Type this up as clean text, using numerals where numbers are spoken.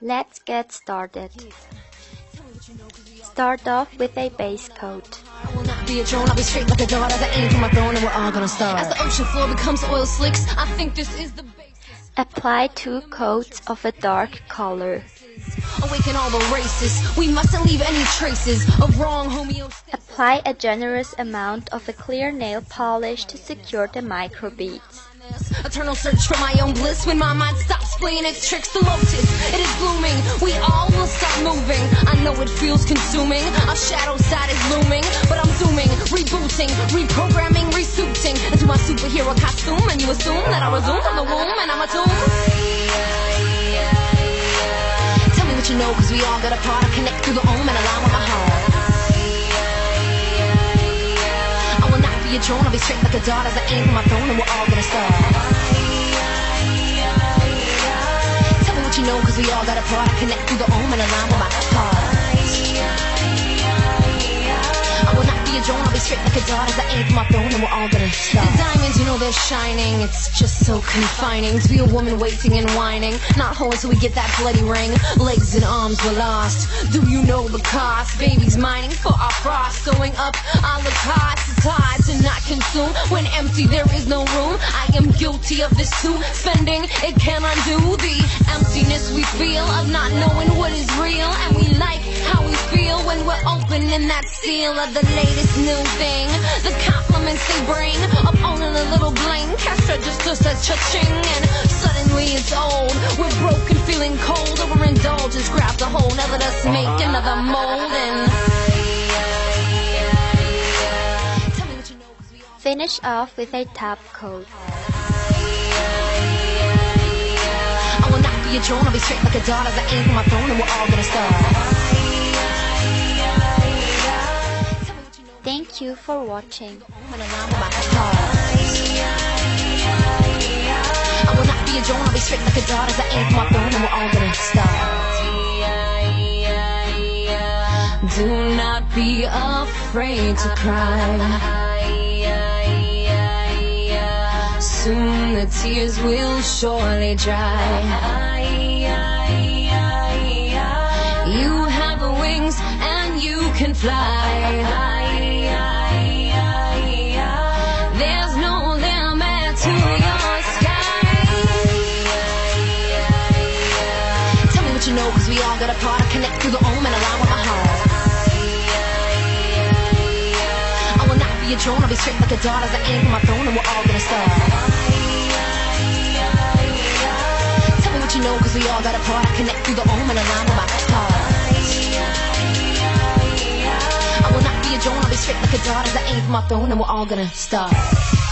Let's get started. Start off with a base coat. I will not be a drone, I'll be straight like a dart as I aim for my throne and we're all gonna start. As the ocean floor becomes oil slicks, I think this is the base. Apply 2 coats of a dark color. Awaken all the races, we mustn't leave any traces of wrong homeostasis. Apply a generous amount of a clear nail polish to secure the microbeads. Eternal search for my own bliss when my mind stops playing its tricks. The lotus, it is blooming, we all will start moving. I know it feels consuming, our shadow side is looming, but I'm zooming, rebooting, reprogramming, resuiting into my superhero costume, and you assume that I resume from the womb and I'm a tomb. Tell me what you know, cause we all got a part. I connect through the ohm and align with my heart. I will not be a drone, I'll be straight like a dart as I aim for my throne and we're all gonna start. Tell me what you know, cause we all got a part. I connect through the ohm and align with my heart. I will not be a drone, I'll be straight like a dart as I aim for my throne and we're all gonna start. The diamonds, you know they're shining, it's just so confining to be a woman waiting and whining, not whole until we get that bloody ring. Legs and arms were lost, do you know the cost? Babies mining for our frost, going up a la cost. It's hard to not consume when empty there is no room. I am guilty of this too, spending it can undo the emptiness we feel of not knowing what is real, and we like how we feel when we're opening that seal of the latest new thing. The compliments they bring of owning a little bling, cash register says cha-ching, and suddenly it's old. We're broken, feeling cold, overindulgence grabs a hold. Now let us make another mold and tell me what you know, 'cause we all Finish off with a top coat. I will not be a drone, I'll be straight like a dart as I aim for my throne and we're all gonna start. Thank you for watching. I will not be a drone, I'll be straight like a dart as I aim for my throne and we're all gonna start. Do not be afraid to cry. Soon the tears will surely dry. You have wings and you can fly. There's no limit to your sky. Tell me what you know, cause we all got a part. I connect through the ohm and align with my heart. I will not be a drone, I'll be straight like a dart as I aim for my throne and we're all gonna start. Tell me what you know, cause we all got a part. I connect through the ohm and align with my heart. I will not be a drone, I'll be straight like a dart as I aim for my throne and we're all gonna start.